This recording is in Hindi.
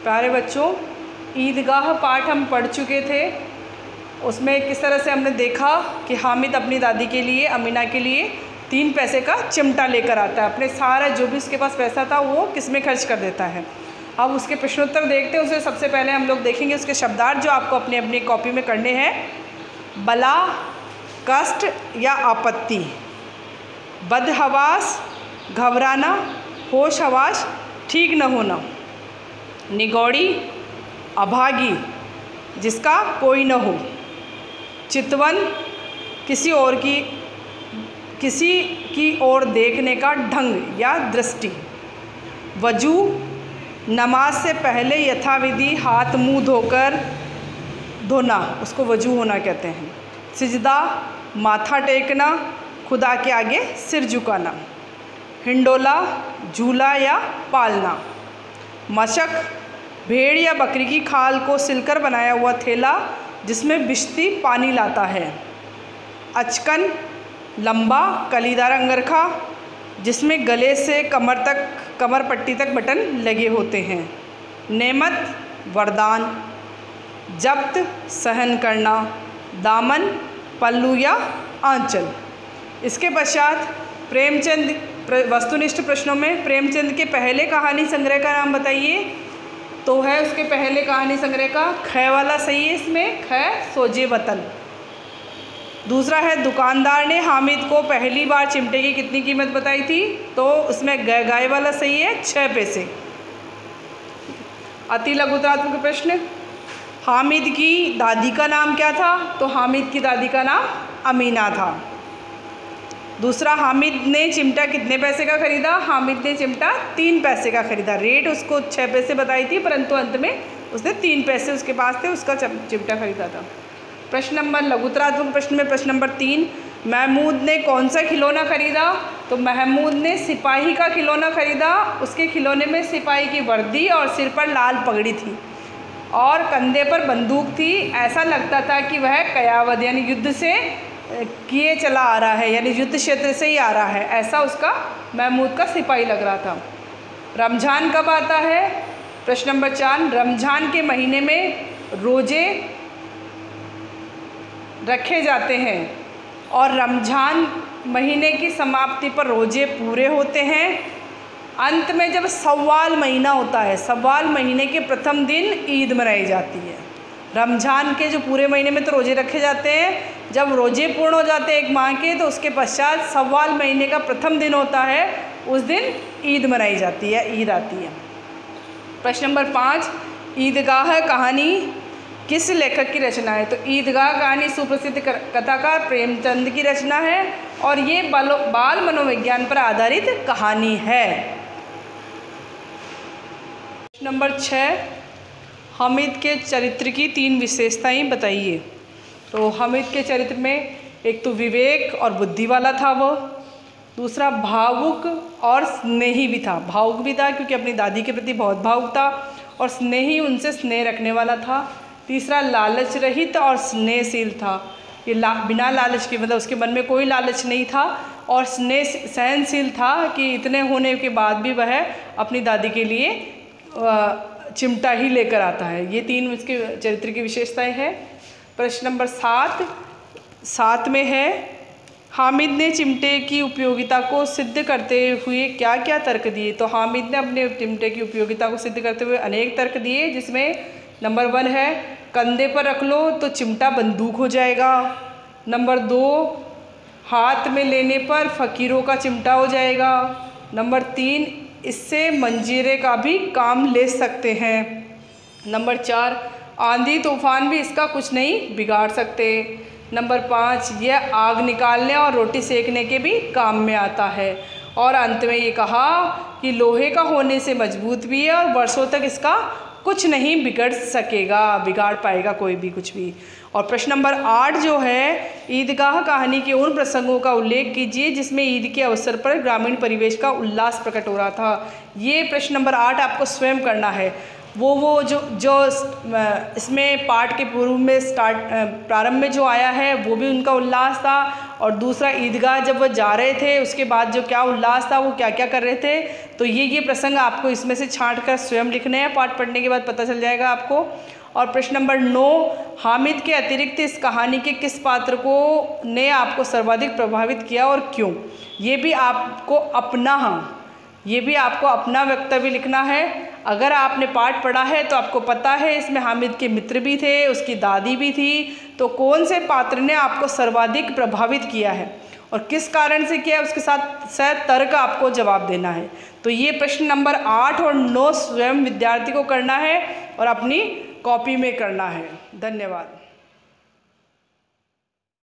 प्यारे बच्चों, ईदगाह पाठ हम पढ़ चुके थे। उसमें किस तरह से हमने देखा कि हामिद अपनी दादी के लिए, अमीना के लिए 3 पैसे का चिमटा लेकर आता है। अपने सारा जो भी उसके पास पैसा था वो किस में खर्च कर देता है। अब उसके प्रश्नोत्तर देखते हैं। उससे सबसे पहले हम लोग देखेंगे उसके शब्दार्थ जो आपको अपनी अपनी कॉपी में करने हैं। बला, कष्ट या आपत्ति, बदहवास, घबराना, होश हवास, ठीक न होना, निगौड़ी, अभागी, जिसका कोई न हो, चितवन, किसी की ओर देखने का ढंग या दृष्टि, वजू, नमाज से पहले यथाविधि हाथ मुंह धोकर धोना, उसको वजू होना कहते हैं। सिजदा, माथा टेकना, खुदा के आगे सिर झुकाना। हिंडोला, झूला या पालना। मशक, भेड़ या बकरी की खाल को सिलकर बनाया हुआ थैला जिसमें बिश्ती पानी लाता है। अचकन, लंबा कलीदार अंगरखा जिसमें गले से कमर पट्टी तक बटन लगे होते हैं। नेमत, वरदान। जब्त, सहन करना। दामन, पल्लू या आंचल। इसके पश्चात प्रेमचंद, वस्तुनिष्ठ प्रश्नों में प्रेमचंद के पहले कहानी संग्रह का नाम बताइए। तो है उसके पहले कहानी संग्रह का ख वाला सही है इसमें, ख सोजे वतन। दूसरा है दुकानदार ने हामिद को पहली बार चिमटे की कितनी कीमत बताई थी। तो उसमें गाय वाला सही है, 6 पैसे। अति लघुतरात्मक प्रश्न, हामिद की दादी का नाम क्या था। तो हामिद की दादी का नाम अमीना था। दूसरा, हामिद ने चिमटा कितने पैसे का खरीदा। हामिद ने चिमटा 3 पैसे का खरीदा। रेट उसको 6 पैसे बताई थी, परंतु अंत में उसने 3 पैसे उसके पास थे, उसका चिमटा खरीदा था। प्रश्न नंबर लघुतरात्मक प्रश्न में प्रश्न नंबर 3, महमूद ने कौन सा खिलौना खरीदा। तो महमूद ने सिपाही का खिलौना खरीदा। उसके खिलौने में सिपाही की वर्दी और सिर पर लाल पगड़ी थी और कंधे पर बंदूक थी। ऐसा लगता था कि वह कयावत यानी युद्ध से किए चला आ रहा है, यानी युद्ध क्षेत्र से ही आ रहा है, ऐसा उसका महमूद का सिपाही लग रहा था। रमज़ान कब आता है। प्रश्न नंबर 4, रमज़ान के महीने में रोज़े रखे जाते हैं और रमज़ान महीने की समाप्ति पर रोज़े पूरे होते हैं। अंत में जब सव्वाल महीना होता है, सव्वाल महीने के प्रथम दिन ईद मनाई जाती है। रमज़ान के जो पूरे महीने में तो रोज़े रखे जाते हैं, जब रोज़े पूर्ण हो जाते हैं 1 माह के, तो उसके पश्चात सव्वाल महीने का प्रथम दिन होता है, उस दिन ईद मनाई जाती है, ईद आती है। प्रश्न नंबर 5, ईदगाह कहानी किस लेखक की रचना है। तो ईदगाह कहानी सुप्रसिद्ध कथाकार प्रेमचंद की रचना है और ये बाल मनोविज्ञान पर आधारित कहानी है। प्रश्न नंबर 6, हामिद के चरित्र की 3 विशेषताएं बताइए। तो हामिद के चरित्र में एक तो विवेक और बुद्धि वाला था वो। दूसरा, भावुक और स्नेही भी था। भावुक भी था क्योंकि अपनी दादी के प्रति बहुत भावुक था और स्नेही, उनसे स्नेह रखने वाला था। तीसरा, लालच रहित और स्नेहशील था। ये बिना लालच के, मतलब उसके मन में कोई लालच नहीं था और सहनशील था कि इतने होने के बाद भी वह अपनी दादी के लिए चिमटा ही लेकर आता है। ये 3 उसके चरित्र की विशेषताएं हैं। प्रश्न नंबर 7 में है, हामिद ने चिमटे की उपयोगिता को सिद्ध करते हुए क्या क्या तर्क दिए। तो हामिद ने अपने चिमटे की उपयोगिता को सिद्ध करते हुए अनेक तर्क दिए, जिसमें नंबर 1 है कंधे पर रख लो तो चिमटा बंदूक हो जाएगा। नंबर 2, हाथ में लेने पर फ़कीरों का चिमटा हो जाएगा। नंबर 3, इससे मंजीरे का भी काम ले सकते हैं। नंबर 4, आंधी तूफान भी इसका कुछ नहीं बिगाड़ सकते। नंबर 5, यह आग निकालने और रोटी सेकने के भी काम में आता है। और अंत में ये कहा कि लोहे का होने से मजबूत भी है और वर्षों तक इसका कुछ नहीं बिगाड़ पाएगा कोई भी कुछ भी। और प्रश्न नंबर 8 जो है, ईदगाह कहानी के उन प्रसंगों का उल्लेख कीजिए जिसमें ईद के अवसर पर ग्रामीण परिवेश का उल्लास प्रकट हो रहा था। ये प्रश्न नंबर 8 आपको स्वयं करना है। वो जो इसमें पाठ के पूर्व में प्रारंभ में जो आया है वो भी उनका उल्लास था और दूसरा ईदगाह जब वो जा रहे थे उसके बाद जो क्या उल्लास था, वो क्या क्या कर रहे थे। तो ये प्रसंग आपको इसमें से छांट कर स्वयं लिखने हैं, पाठ पढ़ने के बाद पता चल जाएगा आपको। और प्रश्न नंबर 9, हामिद के अतिरिक्त इस कहानी के किस पात्र को ने आपको सर्वाधिक प्रभावित किया और क्यों। ये भी आपको अपना वक्तव्य लिखना है। अगर आपने पाठ पढ़ा है तो आपको पता है इसमें हामिद के मित्र भी थे, उसकी दादी भी थी, तो कौन से पात्र ने आपको सर्वाधिक प्रभावित किया है और किस कारण से किया है, उसके साथ शायद तर्क आपको जवाब देना है। तो ये प्रश्न नंबर 8 और 9 स्वयं विद्यार्थी को करना है और अपनी कॉपी में करना है। धन्यवाद।